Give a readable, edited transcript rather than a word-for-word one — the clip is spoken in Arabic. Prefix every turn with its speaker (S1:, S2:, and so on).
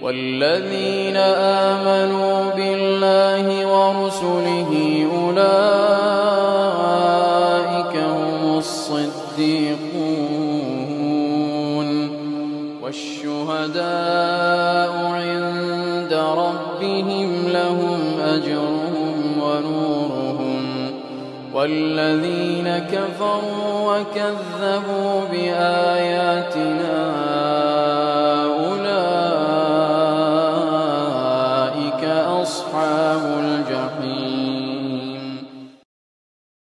S1: والذين آمنوا بالله ورسله أولئك هم الصديقون والشهداء عند ربهم لهم أجرهم ونورهم والذين كفروا وكذبوا بآياتنا